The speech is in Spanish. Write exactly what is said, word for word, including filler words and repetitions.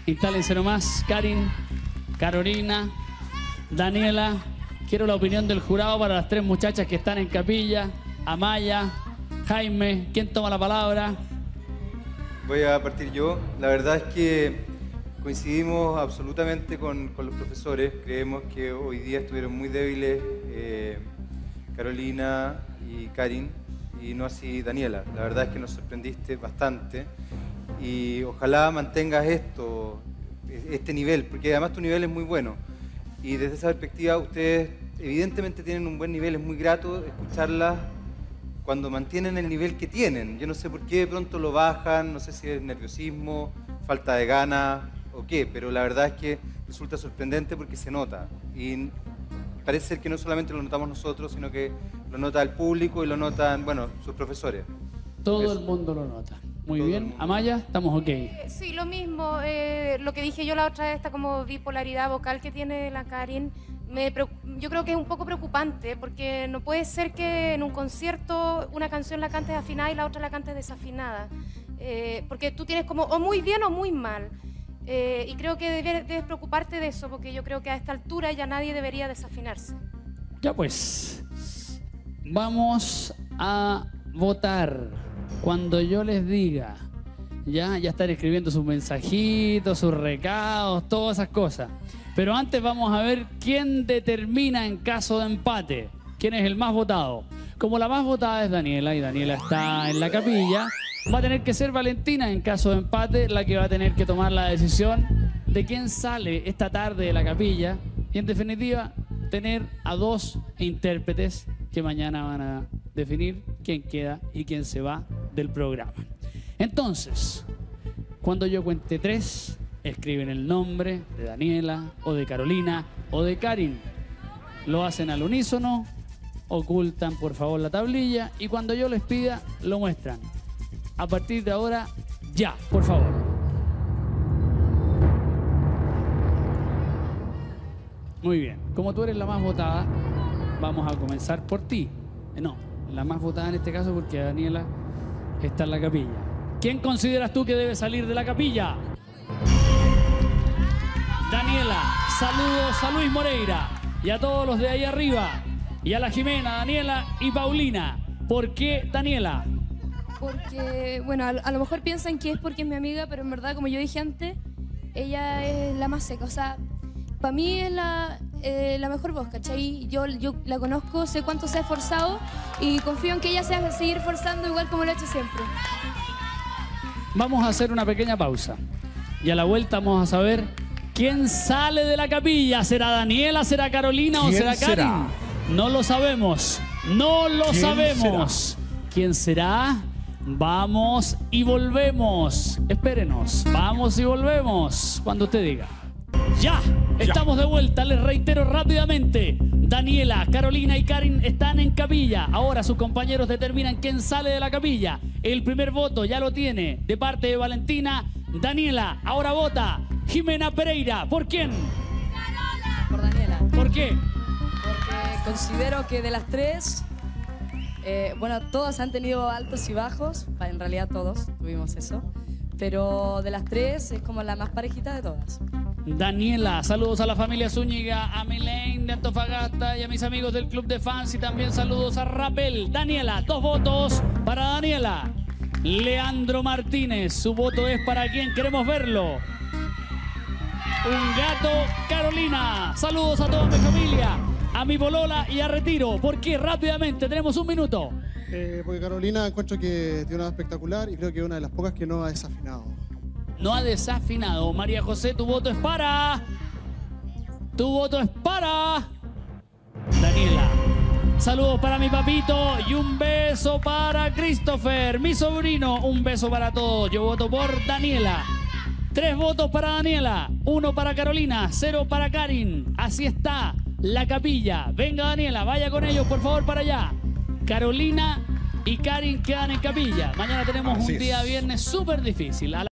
Instálense nomás. Karin, Carolina, Daniela. Quiero la opinión del jurado para las tres muchachas que están en capilla. Amaya, Jaime, ¿quién toma la palabra? Voy a partir yo. La verdad es que coincidimos absolutamente con, con los profesores. Creemos que hoy día estuvieron muy débiles eh, Carolina y Karin, y no así Daniela. La verdad es que nos sorprendiste bastante y ojalá mantengas esto, este nivel, porque además tu nivel es muy bueno. Y desde esa perspectiva ustedes evidentemente tienen un buen nivel, es muy grato escucharlas cuando mantienen el nivel que tienen. Yo no sé por qué de pronto lo bajan, no sé si es nerviosismo, falta de ganas o qué, pero la verdad es que resulta sorprendente porque se nota. Y parece ser que no solamente lo notamos nosotros, sino que lo nota el público y lo notan, bueno, sus profesores. Todo Eso. el mundo lo nota. Muy Todo bien. Amaya, estamos ok. Eh, sí, lo mismo. Eh, lo que dije yo la otra vez, esta como bipolaridad vocal que tiene la Karin, me, yo creo que es un poco preocupante, porque no puede ser que en un concierto una canción la cantes afinada y la otra la cantes desafinada. Eh, porque tú tienes como o muy bien o muy mal. Eh, y creo que debes, debes preocuparte de eso, porque yo creo que a esta altura ya nadie debería desafinarse. Ya pues, vamos a votar. Cuando yo les diga, ya, ya están escribiendo sus mensajitos, sus recados, todas esas cosas. Pero antes vamos a ver quién determina en caso de empate, quién es el más votado. Como la más votada es Daniela y Daniela está en la capilla, va a tener que ser Valentina en caso de empate la que va a tener que tomar la decisión de quién sale esta tarde de la capilla y en definitiva tener a dos intérpretes que mañana van a definir quién queda y quién se va del programa. Entonces, cuando yo cuente tres, escriben el nombre de Daniela o de Carolina o de Karin. Lo hacen al unísono, ocultan por favor la tablilla y cuando yo les pida, lo muestran. A partir de ahora, ya, por favor. Muy bien, como tú eres la más votada, vamos a comenzar por ti. No, la más votada en este caso porque Daniela está en la capilla. ¿Quién consideras tú que debe salir de la capilla? Daniela, saludos a Luis Moreira y a todos los de ahí arriba. Y a la Jimena, Daniela y Paulina. ¿Por qué Daniela? Porque, bueno, a, a lo mejor piensan que es porque es mi amiga, pero en verdad, como yo dije antes, ella es la más seca. O sea, para mí es la, eh, la mejor voz, ¿cachai? Yo, yo la conozco, sé cuánto se ha esforzado y confío en que ella se va a seguir esforzando igual como lo ha hecho siempre. Vamos a hacer una pequeña pausa. Y a la vuelta vamos a saber quién sale de la capilla. ¿Será Daniela, será Carolina o será Karin? Será? No lo sabemos. No lo sabemos. Será? ¿Quién será? Vamos y volvemos. Espérenos. Vamos y volvemos. Cuando usted diga. ¡Ya! Estamos de vuelta. Les reitero rápidamente. Daniela, Carolina y Karin están en capilla. Ahora sus compañeros determinan quién sale de la capilla. El primer voto ya lo tiene de parte de Valentina. Daniela, ahora vota Jimena Pereira. ¿Por quién? Por Daniela. ¿Por qué? Porque considero que de las tres, eh, bueno, todas han tenido altos y bajos. En realidad todos tuvimos eso. Pero de las tres es como la más parejita de todas. Daniela, saludos a la familia Zúñiga, a Milene de Antofagasta y a mis amigos del Club de Fans y también saludos a Rappel. Daniela, dos votos para Daniela. Leandro Martínez, su voto es para quien queremos verlo. Un gato, Carolina. Saludos a toda mi familia, a mi bolola y a Retiro. ¿Por qué? Rápidamente, tenemos un minuto. Eh, porque Carolina encuentro que tiene una espectacular y creo que es una de las pocas que no ha desafinado. No ha desafinado. María José, tu voto es para... Tu voto es para... Daniela. Saludos para mi papito y un beso para Christopher, mi sobrino. Un beso para todos. Yo voto por Daniela. Tres votos para Daniela, uno para Carolina, cero para Karin. Así está la capilla. Venga Daniela, vaya con ellos por favor para allá. Carolina y Karin quedan en capilla. Mañana tenemos Así un día es. viernes súper difícil.